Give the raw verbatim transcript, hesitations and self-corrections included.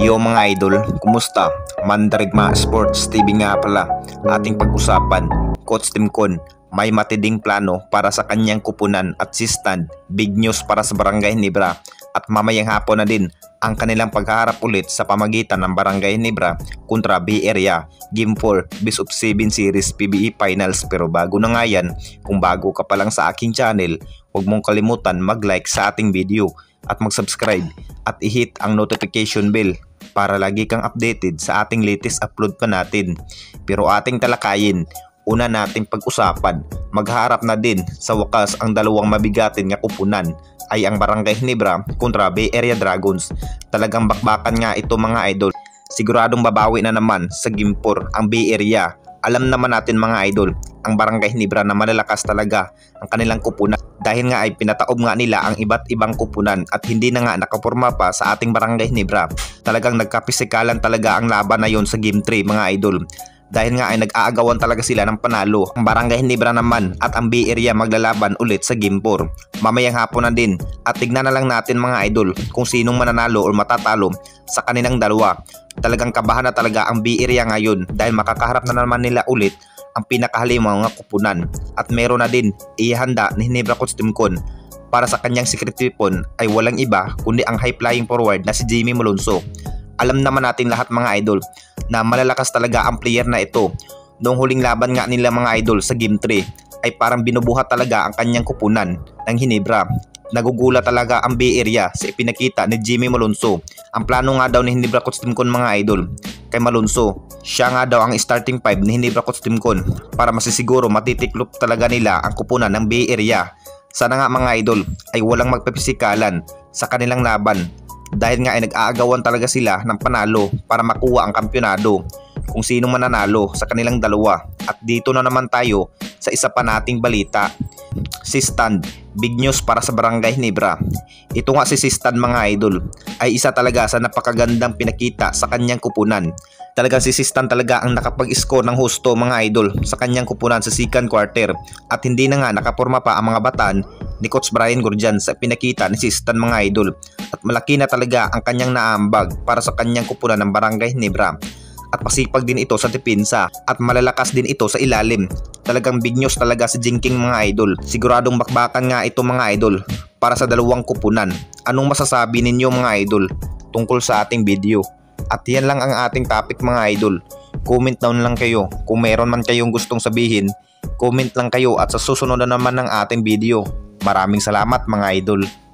Yo mga idol, kumusta? Mandarigma Sports T V nga pala ating pag-usapan. Coach Timcon may matinding plano para sa kanyang kupunan at sistan. Big news para sa Barangay Ginebra at mamayang hapon na din ang kanilang pagharap ulit sa pamagitan ng Barangay Ginebra kontra Bay Area Game four Best of seven Series P B E Finals. Pero bago na nga yan, kung bago ka pa lang sa aking channel, huwag mong kalimutan mag-like sa ating video at mag-subscribe at i-hit ang notification bell para lagi kang updated sa ating latest upload pa natin. Pero ating talakayin, una nating pag-usapan, magharap na din sa wakas ang dalawang mabigatin nga kupunan ay ang Barangay Ginebra kontra Bay Area Dragons. Talagang bakbakan nga ito mga idol. Siguradong babawi na naman sa Game four ang Bay Area. Alam naman natin mga idol, ang Barangay Ginebra na malalakas talaga ang kanilang kupunan dahil nga ay pinataob nga nila ang iba't ibang kupunan at hindi na nga nakaporma pa sa ating Barangay Ginebra. Talagang nagkapisikalan talaga ang laban na yon sa Game three mga idol. Dahil nga ay nag-aagawan talaga sila ng panalo. Ang Barangay Ginebra naman at ang Bay Area maglalaban ulit sa Game four. Mamayang hapon na din at tignan na lang natin mga idol kung sinong mananalo o matatalo sa kanilang dalawa. Talagang kabahan na talaga ang Bay Area ngayon dahil makakaharap na naman nila ulit ang pinakahalimang mga kupunan. At meron na din ihanda ni Ginebra Coach Timcon para sa kanyang secret weapon ay walang iba kundi ang high flying forward na si Jimmy Malonzo. Alam naman natin lahat mga idol na malalakas talaga ang player na ito. Noong huling laban nga nila mga idol sa Game three ay parang binubuhat talaga ang kanyang kupunan ng Ginebra. Nagugula talaga ang Bay Area sa ipinakita ni Jimmy Malonzo. Ang plano nga daw ni Ginebra Coach Timcon mga idol kay Malonzo, siya nga daw ang starting five ni Ginebra Coach Timcon para masisiguro matitiklop talaga nila ang kupunan ng Bay Area. Sana nga mga idol ay walang magpapisikalan sa kanilang laban dahil nga ay nag-aagawan talaga sila ng panalo para makuha ang kampyonado kung sino mananalo sa kanilang dalawa. At dito na naman tayo sa isa pa nating balita. Si Stan, big news para sa Barangay Ginebra. Ito nga si Stan mga idol ay isa talaga sa napakagandang pinakita sa kanyang kupunan. Talagang si Stan talaga ang nakapag-score ng husto mga idol sa kanyang kupunan sa second quarter at hindi na nga nakaporma pa ang mga batan ni Coach Brian Gurjan sa pinakita ni si Stan mga idol. At malaki na talaga ang kanyang naambag para sa kanyang kupunan ng Barangay Ginebra. At pasipag din ito sa depensa at malalakas din ito sa ilalim. Talagang big news talaga si Jinking mga idol. Siguradong bakbakan nga ito mga idol para sa dalawang kupunan. Anong masasabi ninyo mga idol tungkol sa ating video? At yan lang ang ating topic mga idol. Comment down lang kayo kung meron man kayong gustong sabihin. Comment lang kayo at sa susunod na naman ng ating video. Maraming salamat mga idol.